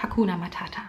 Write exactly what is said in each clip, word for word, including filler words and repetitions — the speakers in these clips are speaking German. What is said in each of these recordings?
Hakuna Matata.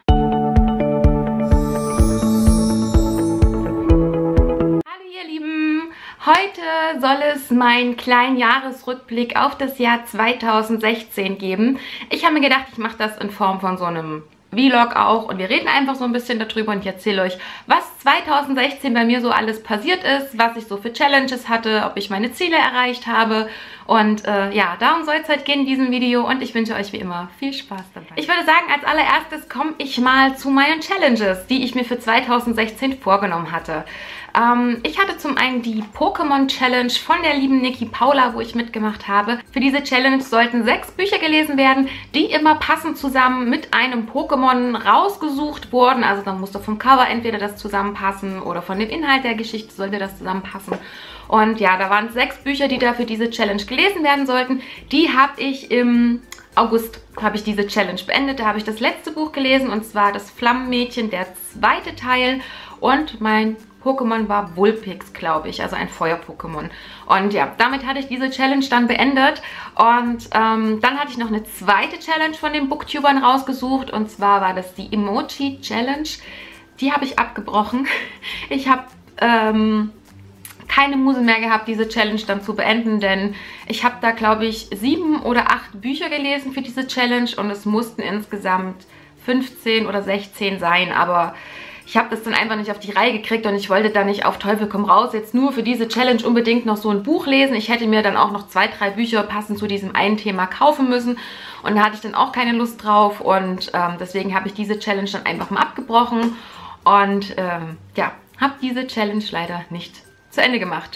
Hallo ihr Lieben, heute soll es meinen kleinen Jahresrückblick auf das Jahr zweitausendsechzehn geben. Ich habe mir gedacht, ich mache das in Form von so einem Vlog auch und wir reden einfach so ein bisschen darüber und ich erzähle euch, was zweitausendsechzehn bei mir so alles passiert ist, was ich so für Challenges hatte, ob ich meine Ziele erreicht habe und äh, ja, darum soll es halt gehen in diesem Video und ich wünsche euch wie immer viel Spaß dabei. Ich würde sagen, als allererstes komme ich mal zu meinen Challenges, die ich mir für zweitausendsechzehn vorgenommen hatte. Ähm, ich hatte zum einen die Pokémon Challenge von der lieben Niki Paula, wo ich mitgemacht habe. Für diese Challenge sollten sechs Bücher gelesen werden, die immer passend zusammen mit einem Pokémon rausgesucht wurden. Also dann musste vom Cover entweder das zusammenpassen oder von dem Inhalt der Geschichte sollte das zusammenpassen. Und ja, da waren sechs Bücher, die da für diese Challenge gelesen werden sollten. Die habe ich im August habe ich diese Challenge beendet. Da habe ich das letzte Buch gelesen und zwar das Flammenmädchen, der zweite Teil. Und mein Pokémon war Vulpix, glaube ich, also ein Feuer-Pokémon. Und ja, damit hatte ich diese Challenge dann beendet. Und ähm, dann hatte ich noch eine zweite Challenge von den Booktubern rausgesucht. Und zwar war das die Emoji-Challenge. Die habe ich abgebrochen. Ich habe ähm, keine Muse mehr gehabt, diese Challenge dann zu beenden, denn ich habe da, glaube ich, sieben oder acht Bücher gelesen für diese Challenge und es mussten insgesamt fünfzehn oder sechzehn sein, aber ich habe das dann einfach nicht auf die Reihe gekriegt und ich wollte da nicht auf Teufel komm raus jetzt nur für diese Challenge unbedingt noch so ein Buch lesen. Ich hätte mir dann auch noch zwei, drei Bücher passend zu diesem einen Thema kaufen müssen und da hatte ich dann auch keine Lust drauf und ähm, deswegen habe ich diese Challenge dann einfach mal abgebrochen und ähm, ja, habe diese Challenge leider nicht zu Ende gemacht.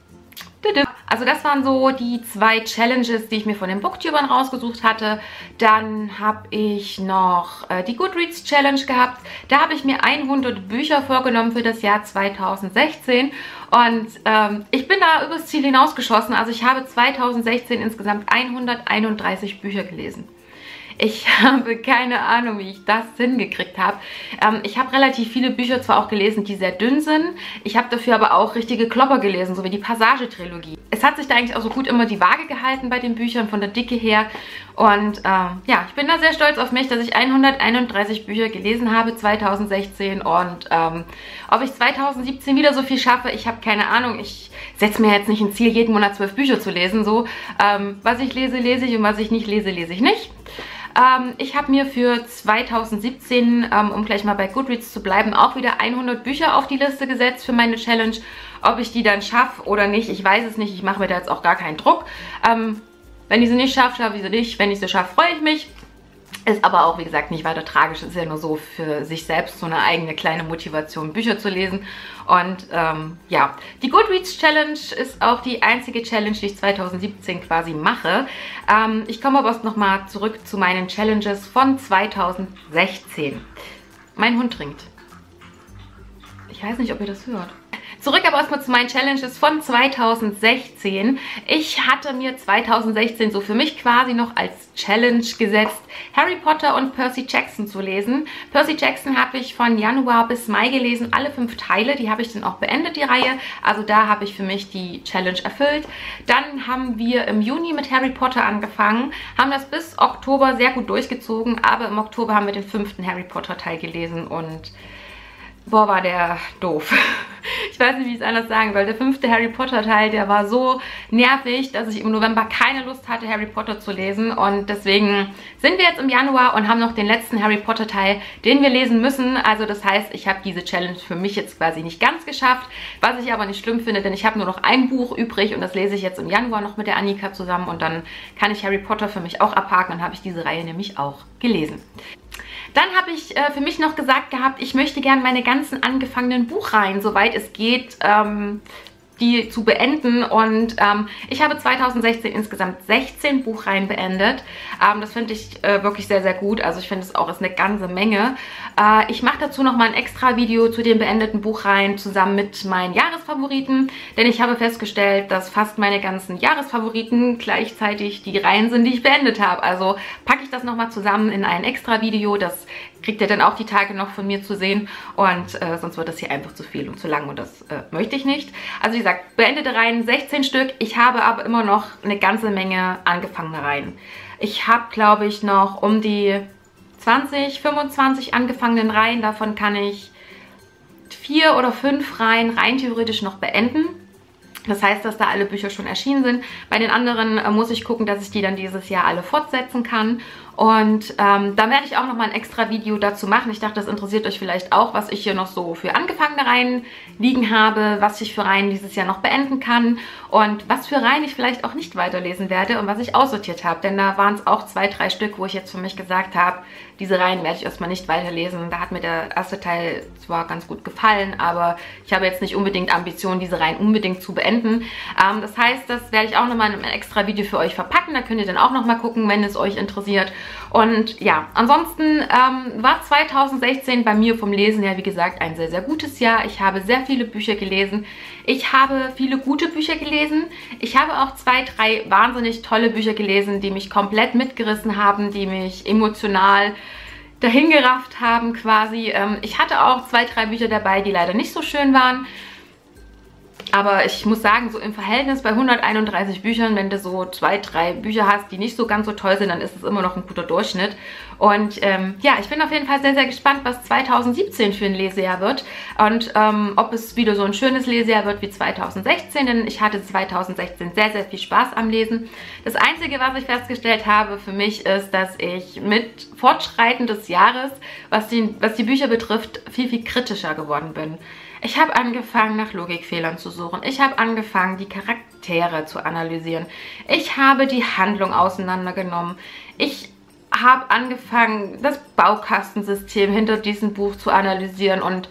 Also das waren so die zwei Challenges, die ich mir von den Booktubern rausgesucht hatte. Dann habe ich noch äh, die Goodreads Challenge gehabt. Da habe ich mir hundert Bücher vorgenommen für das Jahr zweitausendsechzehn. Und ähm, ich bin da übers Ziel hinausgeschossen. Also ich habe zweitausendsechzehn insgesamt hunderteinunddreißig Bücher gelesen. Ich habe keine Ahnung, wie ich das hingekriegt habe. Ähm, ich habe relativ viele Bücher zwar auch gelesen, die sehr dünn sind. Ich habe dafür aber auch richtige Klopper gelesen, so wie die Passage-Trilogie. Es hat sich da eigentlich auch so gut immer die Waage gehalten bei den Büchern, von der Dicke her. Und ähm, ja, ich bin da sehr stolz auf mich, dass ich hunderteinunddreißig Bücher gelesen habe zweitausendsechzehn. Und ähm, ob ich zweitausendsiebzehn wieder so viel schaffe, ich habe keine Ahnung. Ich setze mir jetzt nicht ein Ziel, jeden Monat zwölf Bücher zu lesen. So, ähm, was ich lese, lese ich und was ich nicht lese, lese ich nicht. Ähm, ich habe mir für zweitausendsiebzehn, ähm, um gleich mal bei Goodreads zu bleiben, auch wieder hundert Bücher auf die Liste gesetzt für meine Challenge. Ob ich die dann schaffe oder nicht, ich weiß es nicht. Ich mache mir da jetzt auch gar keinen Druck. Ähm, wenn ich sie nicht schaffe, schaffe ich sie nicht. Wenn ich sie schaffe, freue ich mich. Ist aber auch, wie gesagt, nicht weiter tragisch. Es ist ja nur so für sich selbst so eine eigene kleine Motivation, Bücher zu lesen. Und ähm, ja, die Goodreads Challenge ist auch die einzige Challenge, die ich zweitausendsiebzehn quasi mache. Ähm, ich komme aber erst nochmal zurück zu meinen Challenges von zweitausendsechzehn. Mein Hund trinkt. Ich weiß nicht, ob ihr das hört. Zurück aber erstmal zu meinen Challenges von zweitausendsechzehn. Ich hatte mir zweitausendsechzehn so für mich quasi noch als Challenge gesetzt, Harry Potter und Percy Jackson zu lesen. Percy Jackson habe ich von Januar bis Mai gelesen, alle fünf Teile. Die habe ich dann auch beendet, die Reihe. Also da habe ich für mich die Challenge erfüllt. Dann haben wir im Juni mit Harry Potter angefangen, haben das bis Oktober sehr gut durchgezogen, aber im Oktober haben wir den fünften Harry Potter Teil gelesen und boah, war der doof. Ich weiß nicht, wie ich es anders sagen soll. Der fünfte Harry Potter Teil, der war so nervig, dass ich im November keine Lust hatte, Harry Potter zu lesen. Und deswegen sind wir jetzt im Januar und haben noch den letzten Harry Potter Teil, den wir lesen müssen. Also das heißt, ich habe diese Challenge für mich jetzt quasi nicht ganz geschafft. Was ich aber nicht schlimm finde, denn ich habe nur noch ein Buch übrig und das lese ich jetzt im Januar noch mit der Annika zusammen. Und dann kann ich Harry Potter für mich auch abhaken. Dann habe ich diese Reihe nämlich auch gelesen. Dann habe ich äh, für mich noch gesagt gehabt, ich möchte gerne meine ganzen angefangenen Buchreihen, soweit es geht, ähm, die zu beenden. Und ähm, ich habe zweitausendsechzehn insgesamt sechzehn Buchreihen beendet. Ähm, das finde ich äh, wirklich sehr, sehr gut. Also ich finde es auch ist eine ganze Menge. Äh, ich mache dazu nochmal ein extra Video zu den beendeten Buchreihen zusammen mit meinen Jahresfavoriten. Denn ich habe festgestellt, dass fast meine ganzen Jahresfavoriten gleichzeitig die Reihen sind, die ich beendet habe. Also packe ich das nochmal zusammen in ein extra Video. Das kriegt ihr dann auch die Tage noch von mir zu sehen. Und äh, sonst wird das hier einfach zu viel und zu lang. Und das äh, möchte ich nicht. Also wie gesagt, beendete Reihen sechzehn Stück. Ich habe aber immer noch eine ganze Menge angefangene Reihen. Ich habe, glaube ich, noch um die zwanzig, fünfundzwanzig angefangenen Reihen. Davon kann ich vier oder fünf Reihen rein theoretisch noch beenden. Das heißt, dass da alle Bücher schon erschienen sind. Bei den anderen äh, muss ich gucken, dass ich die dann dieses Jahr alle fortsetzen kann. Und ähm, da werde ich auch nochmal ein extra Video dazu machen. Ich dachte, das interessiert euch vielleicht auch, was ich hier noch so für angefangene Reihen liegen habe, was ich für Reihen dieses Jahr noch beenden kann und was für Reihen ich vielleicht auch nicht weiterlesen werde und was ich aussortiert habe. Denn da waren es auch zwei, drei Stück, wo ich jetzt für mich gesagt habe, diese Reihen werde ich erstmal nicht weiterlesen. Da hat mir der erste Teil zwar ganz gut gefallen, aber ich habe jetzt nicht unbedingt Ambitionen, diese Reihen unbedingt zu beenden. Ähm, das heißt, das werde ich auch nochmal in einem extra Video für euch verpacken. Da könnt ihr dann auch nochmal gucken, wenn es euch interessiert. Und ja, ansonsten ähm, war zweitausendsechzehn bei mir vom Lesen her, wie gesagt, ein sehr, sehr gutes Jahr. Ich habe sehr viele Bücher gelesen. Ich habe viele gute Bücher gelesen. Ich habe auch zwei, drei wahnsinnig tolle Bücher gelesen, die mich komplett mitgerissen haben, die mich emotional dahingerafft haben quasi. Ähm, ich hatte auch zwei, drei Bücher dabei, die leider nicht so schön waren. Aber ich muss sagen, so im Verhältnis bei hunderteinunddreißig Büchern, wenn du so zwei, drei Bücher hast, die nicht so ganz so toll sind, dann ist es immer noch ein guter Durchschnitt. Und ähm, ja, ich bin auf jeden Fall sehr, sehr gespannt, was zweitausendsiebzehn für ein Lesejahr wird. Und ähm, ob es wieder so ein schönes Lesejahr wird wie zweitausendsechzehn, denn ich hatte zweitausendsechzehn sehr, sehr viel Spaß am Lesen. Das Einzige, was ich festgestellt habe für mich, ist, dass ich mit Fortschreiten des Jahres, was die, was die Bücher betrifft, viel, viel kritischer geworden bin. Ich habe angefangen, nach Logikfehlern zu suchen. Ich habe angefangen, die Charaktere zu analysieren. Ich habe die Handlung auseinandergenommen. Ich habe angefangen, das Baukastensystem hinter diesem Buch zu analysieren und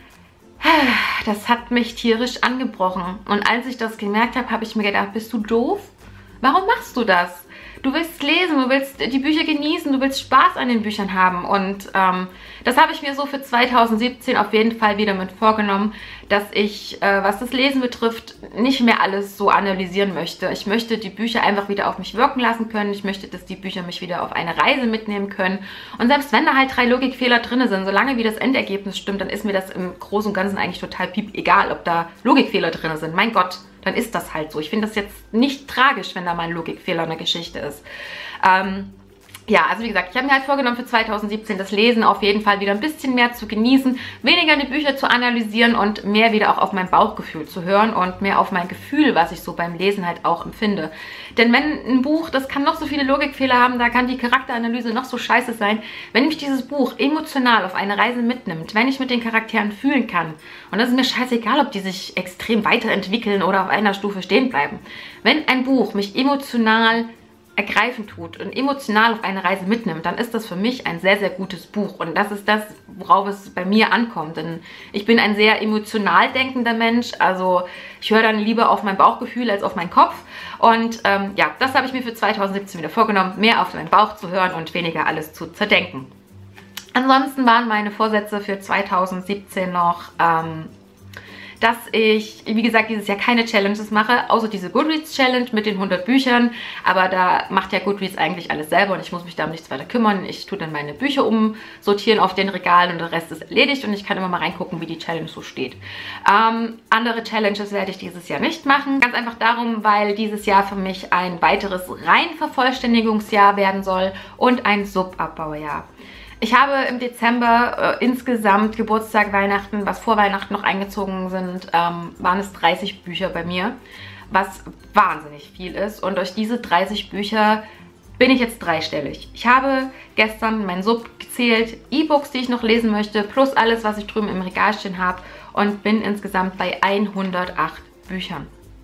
das hat mich tierisch angebrochen. Und als ich das gemerkt habe, habe ich mir gedacht, bist du doof? Warum machst du das? Du willst lesen, du willst die Bücher genießen, du willst Spaß an den Büchern haben. Und ähm, das habe ich mir so für zweitausendsiebzehn auf jeden Fall wieder mit vorgenommen, dass ich, äh, was das Lesen betrifft, nicht mehr alles so analysieren möchte. Ich möchte die Bücher einfach wieder auf mich wirken lassen können. Ich möchte, dass die Bücher mich wieder auf eine Reise mitnehmen können. Und selbst wenn da halt drei Logikfehler drin sind, solange wie das Endergebnis stimmt, dann ist mir das im Großen und Ganzen eigentlich total piep egal, ob da Logikfehler drin sind. Mein Gott, dann ist das halt so. Ich finde das jetzt nicht tragisch, wenn da mal ein Logikfehler in der Geschichte ist. Ähm, ja, also wie gesagt, ich habe mir halt vorgenommen für zweitausendsiebzehn das Lesen auf jeden Fall wieder ein bisschen mehr zu genießen, weniger die Bücher zu analysieren und mehr wieder auch auf mein Bauchgefühl zu hören und mehr auf mein Gefühl, was ich so beim Lesen halt auch empfinde. Denn wenn ein Buch, das kann noch so viele Logikfehler haben, da kann die Charakteranalyse noch so scheiße sein, wenn mich dieses Buch emotional auf eine Reise mitnimmt, wenn ich mit den Charakteren fühlen kann, und das ist mir scheißegal, ob die sich extrem weiterentwickeln oder auf einer Stufe stehen bleiben. Wenn ein Buch mich emotional ergreifen tut und emotional auf eine Reise mitnimmt, dann ist das für mich ein sehr, sehr gutes Buch. Und das ist das, worauf es bei mir ankommt. Denn ich bin ein sehr emotional denkender Mensch. Also ich höre dann lieber auf mein Bauchgefühl als auf meinen Kopf. Und ähm, ja, das habe ich mir für zweitausendsiebzehn wieder vorgenommen, mehr auf meinen Bauch zu hören und weniger alles zu zerdenken. Ansonsten waren meine Vorsätze für zweitausendsiebzehn noch, ähm, dass ich, wie gesagt, dieses Jahr keine Challenges mache, außer diese Goodreads-Challenge mit den hundert Büchern. Aber da macht ja Goodreads eigentlich alles selber und ich muss mich da um nichts weiter kümmern. Ich tue dann meine Bücher umsortieren auf den Regalen und der Rest ist erledigt und ich kann immer mal reingucken, wie die Challenge so steht. Ähm, andere Challenges werde ich dieses Jahr nicht machen. Ganz einfach darum, weil dieses Jahr für mich ein weiteres Reihenvervollständigungsjahr werden soll und ein Subabbaujahr. Ich habe im Dezember äh, insgesamt Geburtstag, Weihnachten, was vor Weihnachten noch eingezogen sind, ähm, waren es dreißig Bücher bei mir, was wahnsinnig viel ist. Und durch diese dreißig Bücher bin ich jetzt dreistellig. Ich habe gestern meinen Sub gezählt, E-Books, die ich noch lesen möchte, plus alles, was ich drüben im Regal stehen habe und bin insgesamt bei hundertacht Büchern.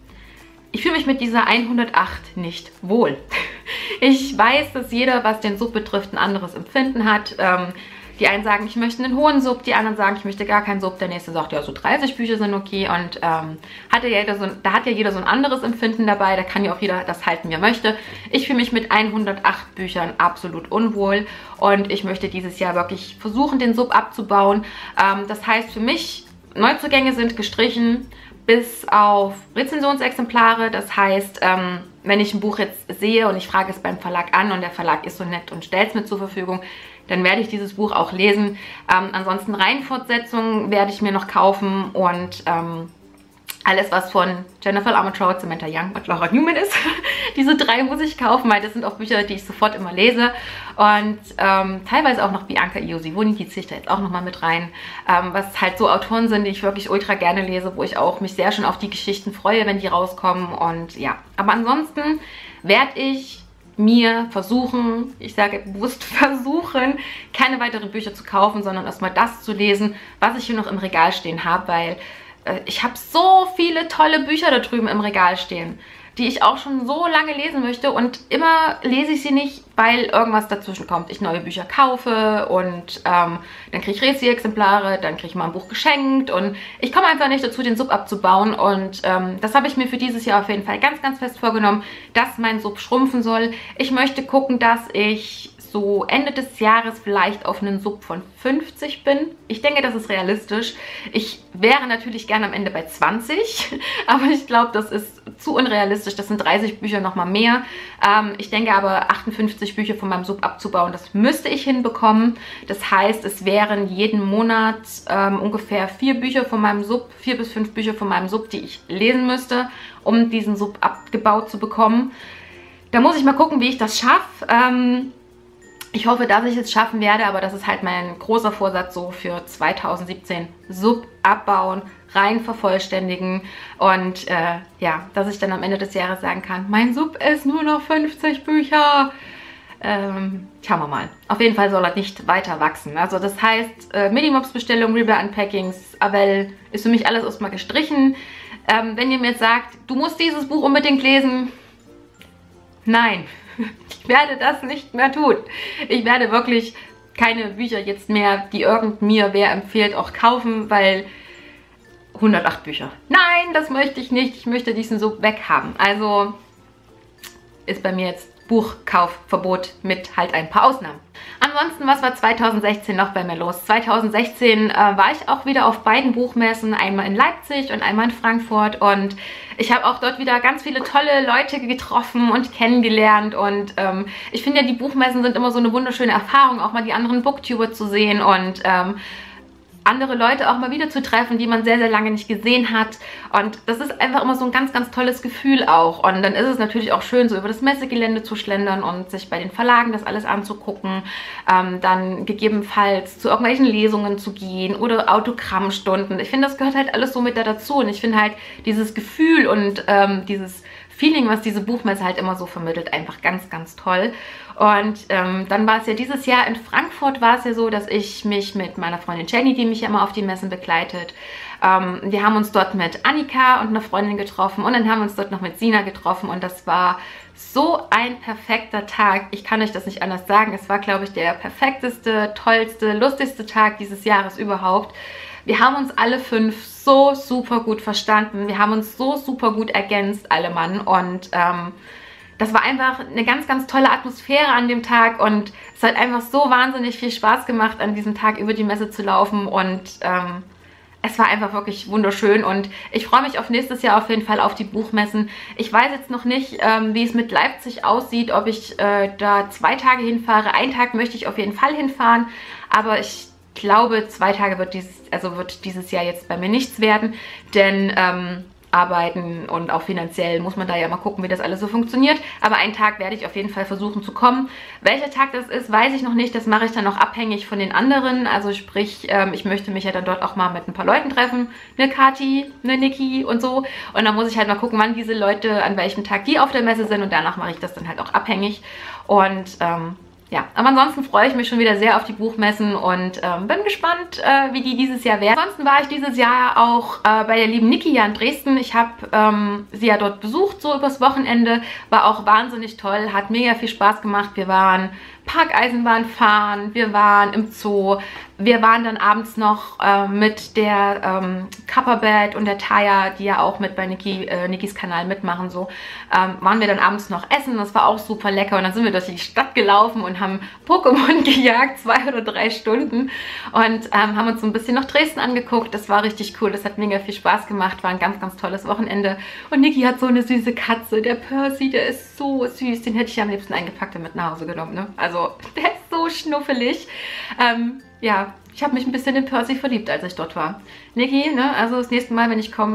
Ich fühle mich mit dieser hundertacht nicht wohl. Ich weiß, dass jeder, was den Sub betrifft, ein anderes Empfinden hat. Ähm, die einen sagen, ich möchte einen hohen Sub, die anderen sagen, ich möchte gar keinen Sub. Der nächste sagt, ja, so dreißig Bücher sind okay. Und ähm, hat ja jeder so, da hat ja jeder so ein anderes Empfinden dabei. Da kann ja auch jeder das halten, wie er möchte. Ich fühle mich mit hundertacht Büchern absolut unwohl. Und ich möchte dieses Jahr wirklich versuchen, den Sub abzubauen. Ähm, das heißt für mich, Neuzugänge sind gestrichen, bis auf Rezensionsexemplare. Das heißt, ähm, wenn ich ein Buch jetzt sehe und ich frage es beim Verlag an und der Verlag ist so nett und stellt es mir zur Verfügung, dann werde ich dieses Buch auch lesen. Ähm, ansonsten Reihenfortsetzungen werde ich mir noch kaufen und ähm, alles, was von Jennifer Armentrout, Samantha Young und Laura Newman ist, diese drei muss ich kaufen, weil das sind auch Bücher, die ich sofort immer lese. Und ähm, teilweise auch noch Bianca Iosivoni, die ziehe ich da jetzt auch nochmal mit rein. Ähm, was halt so Autoren sind, die ich wirklich ultra gerne lese, wo ich auch mich sehr schon auf die Geschichten freue, wenn die rauskommen. Und ja, aber ansonsten werde ich mir versuchen, ich sage bewusst versuchen, keine weiteren Bücher zu kaufen, sondern erstmal das zu lesen, was ich hier noch im Regal stehen habe, weil äh, ich habe so viele tolle Bücher da drüben im Regal stehen, die ich auch schon so lange lesen möchte und immer lese ich sie nicht, weil irgendwas dazwischen kommt. Ich neue Bücher kaufe und ähm, dann kriege ich Rezi-Exemplare, dann kriege ich mal ein Buch geschenkt und ich komme einfach nicht dazu, den Sub abzubauen und ähm, das habe ich mir für dieses Jahr auf jeden Fall ganz, ganz fest vorgenommen, dass mein Sub schrumpfen soll. Ich möchte gucken, dass ich so Ende des Jahres vielleicht auf einen Sub von fünfzig bin. Ich denke, das ist realistisch. Ich wäre natürlich gerne am Ende bei zwanzig, aber ich glaube, das ist zu unrealistisch. Das sind dreißig Bücher nochmal mehr. Ähm, ich denke aber, achtundfünfzig Bücher von meinem Sub abzubauen, das müsste ich hinbekommen. Das heißt, es wären jeden Monat ähm, ungefähr vier Bücher von meinem Sub, vier bis fünf Bücher von meinem Sub, die ich lesen müsste, um diesen Sub abgebaut zu bekommen. Da muss ich mal gucken, wie ich das schaffe. Ähm, Ich hoffe, dass ich es schaffen werde, aber das ist halt mein großer Vorsatz so für zweitausendsiebzehn. Sub abbauen, rein vervollständigen und äh, ja, dass ich dann am Ende des Jahres sagen kann, mein Sub ist nur noch fünfzig Bücher. Ähm, schauen wir mal. Auf jeden Fall soll er nicht weiter wachsen. Also das heißt, äh, Minimops-Bestellung, Reader Unpackings, Avell ist für mich alles erstmal gestrichen. Ähm, wenn ihr mir jetzt sagt, du musst dieses Buch unbedingt lesen, nein. Ich werde das nicht mehr tun. Ich werde wirklich keine Bücher jetzt mehr, die irgend mir wer empfiehlt, auch kaufen, weil hundertacht Bücher. Nein, das möchte ich nicht. Ich möchte diesen so weghaben. Also ist bei mir jetzt Buchkaufverbot mit halt ein paar Ausnahmen. Ansonsten, was war zweitausendsechzehn noch bei mir los? zweitausendsechzehn äh, war ich auch wieder auf beiden Buchmessen, einmal in Leipzig und einmal in Frankfurt und ich habe auch dort wieder ganz viele tolle Leute getroffen und kennengelernt und ähm, ich finde ja, die Buchmessen sind immer so eine wunderschöne Erfahrung, auch mal die anderen Booktuber zu sehen und ähm, andere Leute auch mal wieder zu treffen, die man sehr, sehr lange nicht gesehen hat. Und das ist einfach immer so ein ganz, ganz tolles Gefühl auch. Und dann ist es natürlich auch schön, so über das Messegelände zu schlendern und sich bei den Verlagen das alles anzugucken. Ähm, dann gegebenenfalls zu irgendwelchen Lesungen zu gehen oder Autogrammstunden. Ich finde, das gehört halt alles so mit da dazu. Und ich finde halt dieses Gefühl und ähm, dieses Feeling, was diese Buchmesse halt immer so vermittelt, einfach ganz, ganz toll. Und ähm, dann war es ja dieses Jahr in Frankfurt, war es ja so, dass ich mich mit meiner Freundin Jenny, die mich ja immer auf die Messen begleitet, ähm, wir haben uns dort mit Annika und einer Freundin getroffen und dann haben wir uns dort noch mit Sina getroffen und das war so ein perfekter Tag. Ich kann euch das nicht anders sagen. Es war, glaube ich, der perfekteste, tollste, lustigste Tag dieses Jahres überhaupt. Wir haben uns alle fünf so super gut verstanden. Wir haben uns so super gut ergänzt, alle Mann. Und ähm, das war einfach eine ganz, ganz tolle Atmosphäre an dem Tag. Und es hat einfach so wahnsinnig viel Spaß gemacht, an diesem Tag über die Messe zu laufen. Und ähm, es war einfach wirklich wunderschön. Und ich freue mich auf nächstes Jahr auf jeden Fall auf die Buchmessen. Ich weiß jetzt noch nicht, ähm, wie es mit Leipzig aussieht, ob ich äh, da zwei Tage hinfahre. Einen Tag möchte ich auf jeden Fall hinfahren. Aber ich Ich glaube, zwei Tage wird dieses, also wird dieses Jahr jetzt bei mir nichts werden, denn ähm, arbeiten und auch finanziell muss man da ja mal gucken, wie das alles so funktioniert. Aber einen Tag werde ich auf jeden Fall versuchen zu kommen. Welcher Tag das ist, weiß ich noch nicht. Das mache ich dann noch abhängig von den anderen. Also sprich, ähm, ich möchte mich ja dann dort auch mal mit ein paar Leuten treffen. Eine Kathi, eine Niki und so. Und dann muss ich halt mal gucken, wann diese Leute, an welchem Tag die auf der Messe sind. Und danach mache ich das dann halt auch abhängig. Und ähm, ja, aber ansonsten freue ich mich schon wieder sehr auf die Buchmessen und ähm, bin gespannt, äh, wie die dieses Jahr werden. Ansonsten war ich dieses Jahr auch äh, bei der lieben Niki ja in Dresden. Ich habe ähm, sie ja dort besucht, so übers Wochenende. War auch wahnsinnig toll, hat mega viel Spaß gemacht. Wir waren Parkeisenbahn fahren, wir waren im Zoo, wir waren dann abends noch äh, mit der ähm, Cupperbed und der Taya, die ja auch mit bei Niki, äh, Nikis Kanal mitmachen, so, ähm, waren wir dann abends noch essen, das war auch super lecker und dann sind wir durch die Stadt gelaufen und haben Pokémon gejagt, zwei oder drei Stunden und ähm, haben uns so ein bisschen noch Dresden angeguckt, das war richtig cool, das hat mega viel Spaß gemacht, war ein ganz, ganz tolles Wochenende und Niki hat so eine süße Katze, der Percy, der ist so süß, den hätte ich ja am liebsten eingepackt und mit nach Hause genommen, ne? Also, der ist so schnuffelig. Ähm, ja, ich habe mich ein bisschen in Percy verliebt, als ich dort war. Niki, ne, also das nächste Mal, wenn ich komme,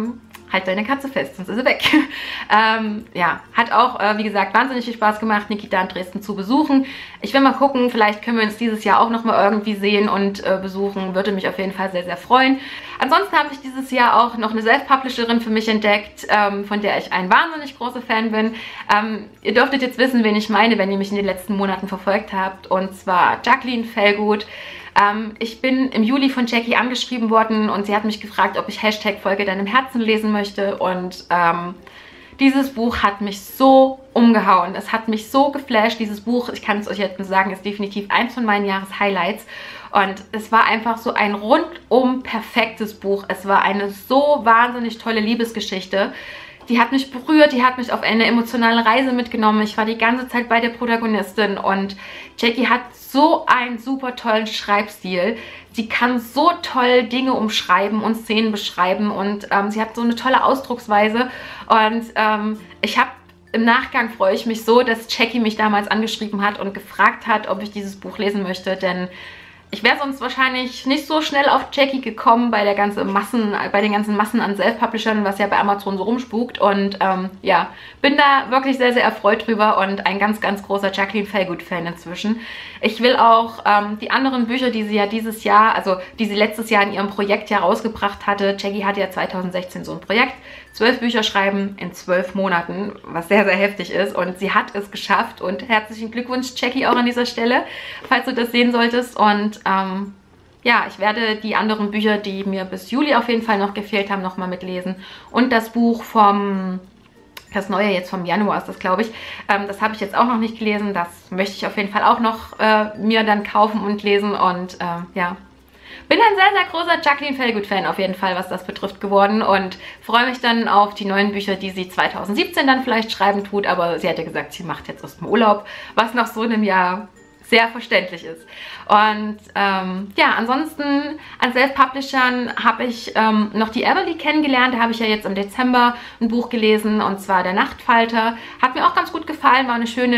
halt deine Katze fest, sonst ist sie weg. ähm, ja, hat auch, äh, wie gesagt, wahnsinnig viel Spaß gemacht, Nikita in Dresden zu besuchen. Ich will mal gucken, vielleicht können wir uns dieses Jahr auch nochmal irgendwie sehen und äh, besuchen. Würde mich auf jeden Fall sehr, sehr freuen. Ansonsten habe ich dieses Jahr auch noch eine Self-Publisherin für mich entdeckt, ähm, von der ich ein wahnsinnig großer Fan bin. Ähm, ihr dürftet jetzt wissen, wen ich meine, wenn ihr mich in den letzten Monaten verfolgt habt. Und zwar Jacqueline Fellgood. Ähm, ich bin im Juli von Jackie angeschrieben worden und sie hat mich gefragt, ob ich Hashtag Folge deinem Herzen lesen möchte. Und ähm, dieses Buch hat mich so umgehauen. Es hat mich so geflasht. Dieses Buch, ich kann es euch jetzt nur sagen, ist definitiv eins von meinen Jahreshighlights. Und es war einfach so ein rundum perfektes Buch. Es war eine so wahnsinnig tolle Liebesgeschichte. Die hat mich berührt, die hat mich auf eine emotionale Reise mitgenommen. Ich war die ganze Zeit bei der Protagonistin und Jackie hat so einen super tollen Schreibstil. Sie kann so toll Dinge umschreiben und Szenen beschreiben und ähm, sie hat so eine tolle Ausdrucksweise. Und ähm, ich habe im Nachgang freue ich mich so, dass Jackie mich damals angeschrieben hat und gefragt hat, ob ich dieses Buch lesen möchte, denn ich wäre sonst wahrscheinlich nicht so schnell auf Jackie gekommen bei der ganzen Massen, bei den ganzen Massen an Self-Publishern, was ja bei Amazon so rumspukt. Und ähm, ja, bin da wirklich sehr, sehr erfreut drüber und ein ganz, ganz großer Jacqueline Fellgood-Fan inzwischen. Ich will auch ähm, die anderen Bücher, die sie ja dieses Jahr, also die sie letztes Jahr in ihrem Projekt ja rausgebracht hatte. Jackie hatte ja zweitausendsechzehn so ein Projekt. Zwölf Bücher schreiben in zwölf Monaten, was sehr, sehr heftig ist. Und sie hat es geschafft. Und herzlichen Glückwunsch, Jackie, auch an dieser Stelle, falls du das sehen solltest. Und ähm, ja, ich werde die anderen Bücher, die mir bis Juli auf jeden Fall noch gefehlt haben, nochmal mitlesen. Und das Buch vom, das neue jetzt vom Januar ist das, glaube ich, ähm, das habe ich jetzt auch noch nicht gelesen. Das möchte ich auf jeden Fall auch noch äh, mir dann kaufen und lesen. Und äh, ja, bin ein sehr, sehr großer Jacqueline Fellgood-Fan auf jeden Fall, was das betrifft, geworden und freue mich dann auf die neuen Bücher, die sie zweitausendsiebzehn dann vielleicht schreiben tut, aber sie hat ja gesagt, sie macht jetzt erst mal Urlaub, was nach so einem Jahr sehr verständlich ist. Und ähm, ja, ansonsten an Self-Publishern habe ich ähm, noch die Everly kennengelernt. Da habe ich ja jetzt im Dezember ein Buch gelesen, und zwar Der Nachtfalter. Hat mir auch ganz gut gefallen, war eine schöne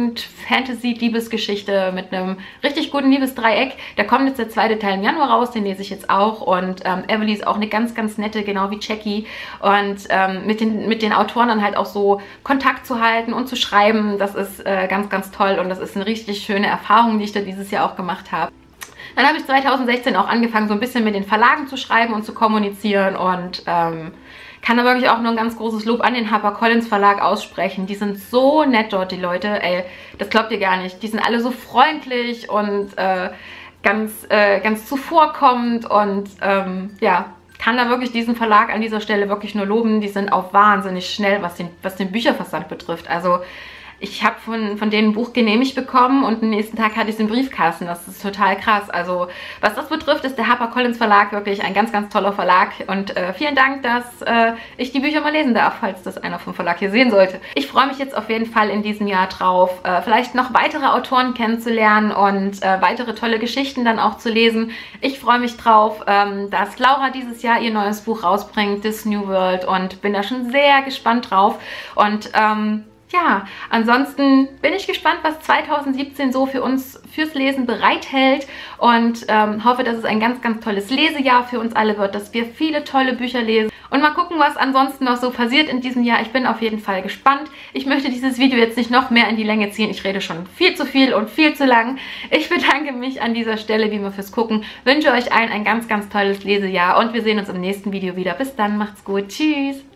Jugend-Fantasy-Liebesgeschichte mit einem richtig guten Liebesdreieck. Da kommt jetzt der zweite Teil im Januar raus, den lese ich jetzt auch. Und ähm, Everly ist auch eine ganz, ganz nette, genau wie Jackie. Und ähm, mit, den, mit den Autoren dann halt auch so Kontakt zu halten und zu schreiben, das ist äh, ganz, ganz toll und das ist eine richtig schöne Erfahrung, die ich da dieses Jahr auch gemacht habe. Dann habe ich zweitausendsechzehn auch angefangen, so ein bisschen mit den Verlagen zu schreiben und zu kommunizieren und ähm, kann da wirklich auch nur ein ganz großes Lob an den HarperCollins Verlag aussprechen. Die sind so nett dort, die Leute, ey, das glaubt ihr gar nicht. Die sind alle so freundlich und äh, ganz, äh, ganz zuvorkommend und ähm, ja, kann da wirklich diesen Verlag an dieser Stelle wirklich nur loben. Die sind auch wahnsinnig schnell, was den, was den Bücherversand betrifft. Also ich habe von, von denen ein Buch genehmigt bekommen und am nächsten Tag hatte ich es im Briefkasten. Das ist total krass. Also was das betrifft, ist der HarperCollins Verlag wirklich ein ganz, ganz toller Verlag. Und äh, vielen Dank, dass äh, ich die Bücher mal lesen darf, falls das einer vom Verlag hier sehen sollte. Ich freue mich jetzt auf jeden Fall in diesem Jahr drauf, äh, vielleicht noch weitere Autoren kennenzulernen und äh, weitere tolle Geschichten dann auch zu lesen. Ich freue mich drauf, ähm, dass Laura dieses Jahr ihr neues Buch rausbringt, This New World, und bin da schon sehr gespannt drauf. Und ähm, ja, ansonsten bin ich gespannt, was zweitausendsiebzehn so für uns fürs Lesen bereithält und ähm, hoffe, dass es ein ganz, ganz tolles Lesejahr für uns alle wird, dass wir viele tolle Bücher lesen und mal gucken, was ansonsten noch so passiert in diesem Jahr. Ich bin auf jeden Fall gespannt. Ich möchte dieses Video jetzt nicht noch mehr in die Länge ziehen. Ich rede schon viel zu viel und viel zu lang. Ich bedanke mich an dieser Stelle wie immer fürs Gucken, wünsche euch allen ein ganz, ganz tolles Lesejahr und wir sehen uns im nächsten Video wieder. Bis dann, macht's gut, tschüss!